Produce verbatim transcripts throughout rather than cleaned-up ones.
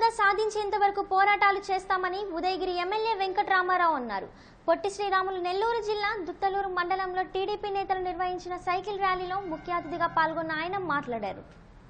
సాధించేంత వరకు పోరాటాలు చేస్తామని ఉదయగిరి ఎమ్మెల్యే వెంకటరామారావు అన్నారు. పొట్టి శ్రీరాములు నెల్లూరు జిల్లా దుత్తలూరు మండలంలో టీడీపీ నేతలు నిర్వహించిన సైకిల్ ర్యాలీలో ముఖ్య అతిథిగా పాల్గొన్న ఆయన మాట్లాడారు.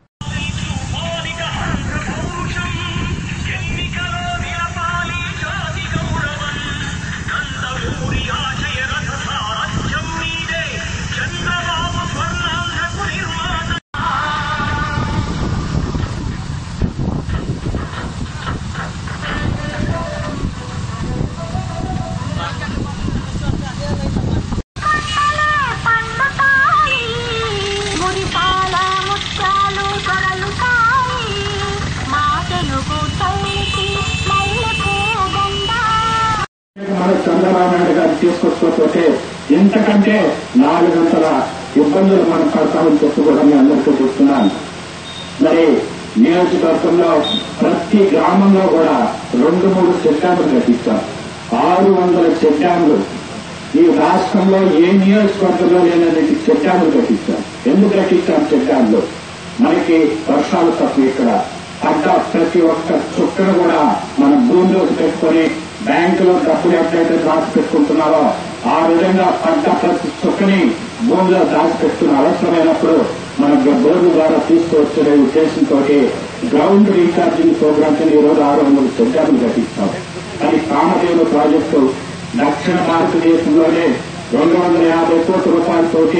చంద్రబాబు నాయుడు గారు తీసుకొచ్చిపోతే ఎంతకంటే నాలుగు గంటల ఇబ్బందులు మనం పడతామని చెప్పి కూడా మీ అందరికీ చెప్తున్నాను. మరి నియోజకవర్గంలో ప్రతి గ్రామంలో కూడా రెండు మూడు చెక్ డ్యాంలు కట్టించాం. ఆరు వందల చెక్ డ్యాంలు ఈ రాష్ట్రంలో ఏ నియోజకవర్గంలో లేనటువంటి చెక్ డ్యాంలు కట్టించాం. ఎందుకు కట్టించాం చెక్ డ్యాంలు? మనకి వర్షాలు తక్కువ. ఇక్కడ పడ్డ ప్రతి ఒక్క చుక్కను కూడా మనం భూమిలో పెట్టుకొని బ్యాంకులో డబ్బులు ఎట్లయితే దాచిపెట్టుకుంటున్నారో ఆ విధంగా పడ్డ ప్రతి చుక్కని భూమిలో దాచిపెట్టుకున్న అవసరమైనప్పుడు మనకు బోర్డు ద్వారా తీసుకువచ్చే ఉద్దేశంతో గ్రౌండ్ రీఛార్జింగ్ ప్రోగ్రామ్ కింద ఈ రోజు ఆరు వందల చెక్ డ్యాంలు కట్టించాం. అది కామధేను ప్రాజెక్టు దక్షిణ భారతదేశంలోనే రెండు వందల యాభై కోట్ల రూపాయలతోటి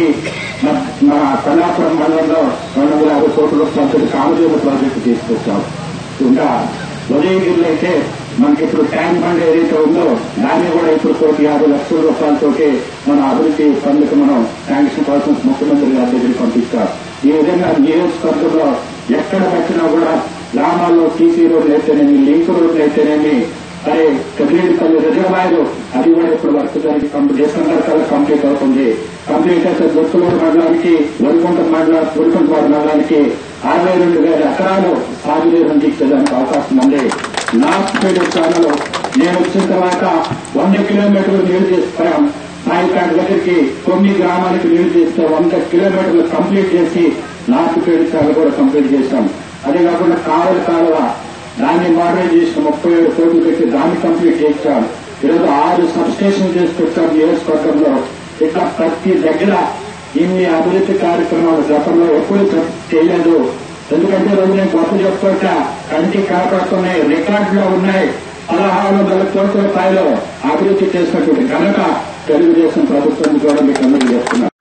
మన కళాపురం మండలంలో రెండు వందల యాభై కోట్ల రూపాయలతో కామధేను ప్రాజెక్టు తీసుకొచ్చాం. ఇంకా ఉదయగిరిలో అయితే మనకి ఇప్పుడు ట్యాంక్ బండ్ ఏదైతే ఉందో దాన్ని కూడా ఇప్పుడు కోటి యాభై లక్షల రూపాయలతోటి మన అభివృద్ధి పనులకు మనం శాంక్షన్ కోసం ముఖ్యమంత్రి గారి దగ్గరికి పంపిస్తాం. ఈ విధంగా నియోజకవర్గంలో ఎక్కడ పెట్టినా కూడా గ్రామాల్లో టీసీ రోడ్లు అయితేనేమి, లింక్ రోడ్లు అయితేనేమి, సరే కదిలేపల్లి రిజర్వాయర్ అది కూడా ఇప్పుడు వర్క్ జరిగి డిసెంబర్ కల్లా కంప్లీట్ అవుతుంది. కంప్లీట్ అయితే దొత్తలూరు మండలానికి, వరికుంట మండల వరికుంటవాడ మండలానికి అరవై రెండు వేల ఎకరాలు సాగునీరు అందించేదానికి అవకాశం ఉంది. లాస్ట్ పీరియడ్ ఛానల్ నేను వచ్చిన తర్వాత వంద కిలోమీటర్లు నీళ్లు చేస్తాం. నాయకాడ్ దగ్గరికి తొమ్మిది గ్రామానికి నీళ్లు చేస్తే వంద కిలోమీటర్లు కంప్లీట్ చేసి లాస్ట్ పీరియడ్ ఛానల్ కూడా కంప్లీట్ చేశాం. అదే కాకుండా కావలి కాలువ దాన్ని మోడరేట్ చేసిన ముప్పై ఏడు కోట్లు పెట్టి దాన్ని కంప్లీట్ చేశాం. ఈరోజు ఆరు సబ్ స్టేషన్ చేసుకొచ్చాం నియోజకవర్గంలో. ఇట్లా ప్రతి దగ్గర ఇన్ని అభివృద్ధి కార్యక్రమాలు గతంలో ఎప్పుడు చేయలేదు. ఎందుకంటే రోజు నేను గొప్ప చెప్పుకోవచ్చా కంటి కనపడుతున్నాయి, రికార్డులో ఉన్నాయి. పదహారు వందల కోట్ల రూపాయలు అభివృద్ధి చేసినటువంటి కనుక తెలుగుదేశం ప్రభుత్వం కూడా మీకు అందరికీ చెప్తున్నారు.